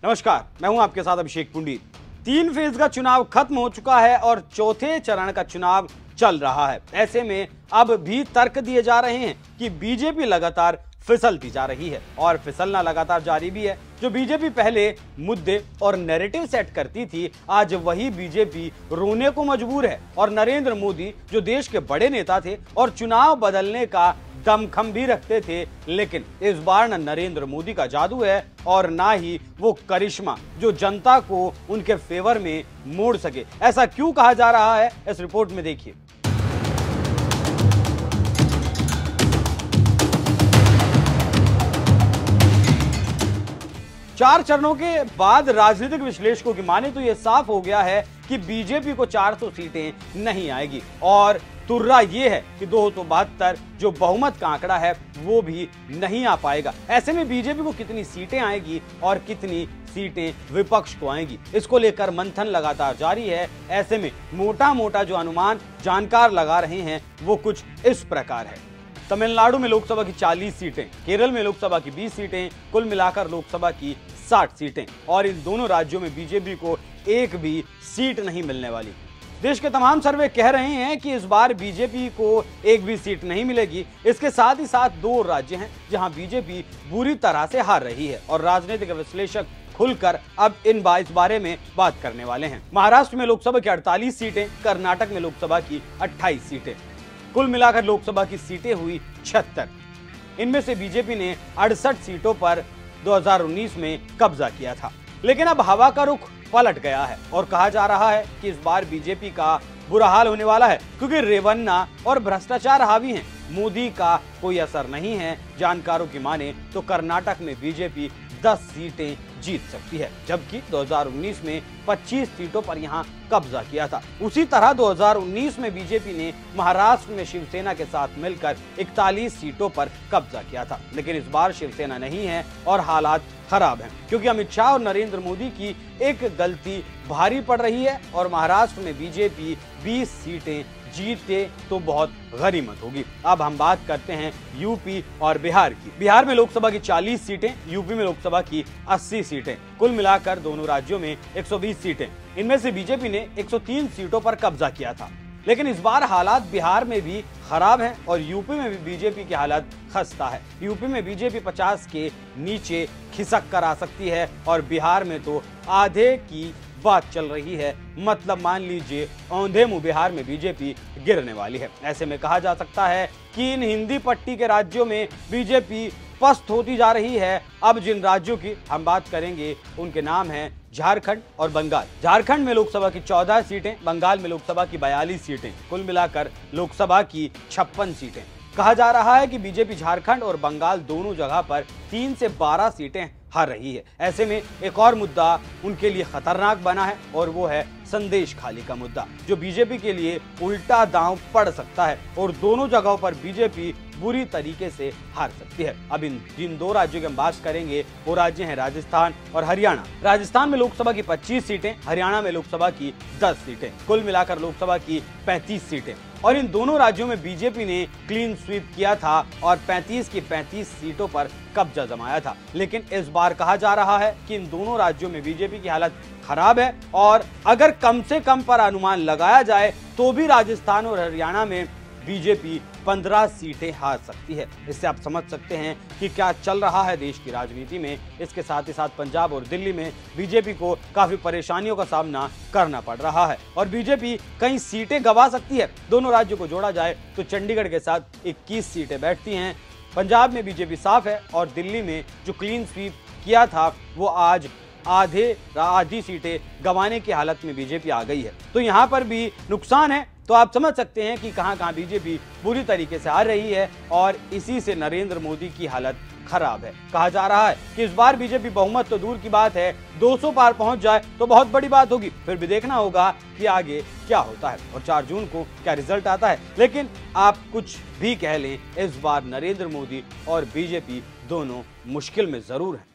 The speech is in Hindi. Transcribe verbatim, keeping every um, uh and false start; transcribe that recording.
नमस्कार, मैं हूं आपके साथ अभिषेक पुंडीर। तीन फेज का चुनाव खत्म हो चुका है और चौथे चरण का चुनाव चल रहा है। ऐसे में अब भी तर्क दिए जा रहे हैं कि बीजेपी लगातार फिसलती जा रही है और फिसलना लगातार जारी भी है। जो बीजेपी पहले मुद्दे और नैरेटिव सेट करती थी, आज वही बीजेपी रोने को मजबूर है और नरेंद्र मोदी जो देश के बड़े नेता थे और चुनाव बदलने का दमखम भी रखते थे, लेकिन इस बार न नरेंद्र मोदी का जादू है और ना ही वो करिश्मा जो जनता को उनके फेवर में मोड़ सके। ऐसा क्यों कहा जा रहा है, इस रिपोर्ट में देखिए। चार चरणों के बाद राजनीतिक विश्लेषकों की माने तो यह साफ हो गया है कि बीजेपी को चार सौ सीटें नहीं आएगी और तुर्रा ये है कि दो सौ बहत्तर जो बहुमत का आंकड़ा है वो भी नहीं आ पाएगा। ऐसे में बीजेपी को कितनी सीटें आएगी और कितनी सीटें विपक्ष को आएंगी, इसको लेकर मंथन लगातार जारी है। ऐसे में मोटा मोटा जो अनुमान जानकार लगा रहे हैं वो कुछ इस प्रकार है। तमिलनाडु में लोकसभा की चालीस सीटें, केरल में लोकसभा की बीस सीटें, कुल मिलाकर लोकसभा की साठ सीटें और इन दोनों राज्यों में बीजेपी को एक भी सीट नहीं मिलने वाली। देश के तमाम सर्वे कह रहे हैं कि इस बार बीजेपी को एक भी सीट नहीं मिलेगी। इसके साथ ही साथ दो राज्य हैं जहां बीजेपी बुरी तरह से हार रही है और राजनीतिक विश्लेषक खुलकर अब इन इस बारे में बात करने वाले हैं। महाराष्ट्र में लोकसभा की अड़तालीस सीटें, कर्नाटक में लोकसभा की अट्ठाईस सीटें, कुल मिलाकर लोकसभा की सीटें हुई छिहत्तर। इनमें से बीजेपी ने अड़सठ सीटों पर दो हज़ार उन्नीस में कब्जा किया था, लेकिन अब हवा का रुख पलट गया है और कहा जा रहा है कि इस बार बीजेपी का बुरा हाल होने वाला है क्योंकि रेवन्ना और भ्रष्टाचार हावी हैं। मोदी का कोई असर नहीं है। जानकारों की माने तो कर्नाटक में बीजेपी दस सीटें जीत सकती है, जबकि दो हज़ार उन्नीस में पच्चीस सीटों पर यहां कब्जा किया था। उसी तरह दो हज़ार उन्नीस में बीजेपी ने महाराष्ट्र में शिवसेना के साथ मिलकर इकतालीस सीटों पर कब्जा किया था, लेकिन इस बार शिवसेना नहीं है और हालात खराब हैं क्योंकि अमित शाह और नरेंद्र मोदी की एक गलती भारी पड़ रही है और महाराष्ट्र में बीजेपी बीस सीटें जीते तो बहुत गनीमत होगी। अब हम बात करते हैं यूपी और बिहार की। बिहार में लोकसभा की चालीस सीटें, यूपी में लोकसभा की अस्सी सीटें, कुल मिलाकर दोनों राज्यों में एक सौ बीस सीटें। इनमें से बीजेपी ने एक सौ तीन सीटों पर कब्जा किया था, लेकिन इस बार हालात बिहार में भी खराब हैं और यूपी में भी बीजेपी की हालत खस्ता है। यूपी में बीजेपी पचास के नीचे खिसक कर आ सकती है और बिहार में तो आधे की बात चल रही है। मतलब मान लीजिए औंधे मुंह बिहार में बीजेपी गिरने वाली है। ऐसे में कहा जा सकता है कि इन हिंदी पट्टी के राज्यों में बीजेपी पस्त होती जा रही है। अब जिन राज्यों की हम बात करेंगे उनके नाम हैं झारखंड और बंगाल। झारखंड में लोकसभा की चौदह सीटें, बंगाल में लोकसभा की बयालीस सीटें, कुल मिलाकर लोकसभा की छप्पन सीटें। कहा जा रहा है कि बीजेपी झारखंड और बंगाल दोनों जगह पर तीन से बारह सीटें हार रही है। ऐसे में एक और मुद्दा उनके लिए खतरनाक बना है और वो है संदेश खाली का मुद्दा, जो बीजेपी के लिए उल्टा दांव पड़ सकता है और दोनों जगहों पर बीजेपी बुरी तरीके से हार सकती है। अब इन जिन दो राज्यों की हम बात करेंगे वो राज्य हैं राजस्थान और हरियाणा। राजस्थान में लोकसभा की पच्चीस सीटें, हरियाणा में लोकसभा की दस सीटें, कुल मिलाकर लोकसभा की पैंतीस सीटें और इन दोनों राज्यों में बीजेपी ने क्लीन स्वीप किया था और पैंतीस की पैंतीस सीटों पर कब्जा जमाया था। लेकिन इस बार कहा जा रहा है कि इन दोनों राज्यों में बीजेपी की हालत खराब है और अगर कम से कम पर अनुमान लगाया जाए तो भी राजस्थान और हरियाणा में बीजेपी पंद्रह सीटें हार सकती है। इससे आप समझ सकते हैं कि क्या चल रहा है देश की राजनीति में। इसके साथ ही साथ पंजाब और दिल्ली में बीजेपी को काफी परेशानियों का सामना करना पड़ रहा है और बीजेपी कई सीटें गंवा सकती है। दोनों राज्यों को जोड़ा जाए तो चंडीगढ़ के साथ इक्कीस सीटें बैठती हैं। पंजाब में बीजेपी साफ है और दिल्ली में जो क्लीन स्वीप किया था वो आज आधे आधी सीटें गंवाने की हालत में बीजेपी आ गई है। तो यहाँ पर भी नुकसान है। तो आप समझ सकते हैं कि कहां कहां बीजेपी बुरी तरीके से हार रही है और इसी से नरेंद्र मोदी की हालत खराब है। कहा जा रहा है कि इस बार बीजेपी बहुमत तो दूर की बात है, दो सौ पार पहुंच जाए तो बहुत बड़ी बात होगी। फिर भी देखना होगा कि आगे क्या होता है और चार जून को क्या रिजल्ट आता है। लेकिन आप कुछ भी कह लें, इस बार नरेंद्र मोदी और बीजेपी दोनों मुश्किल में जरूर हैं।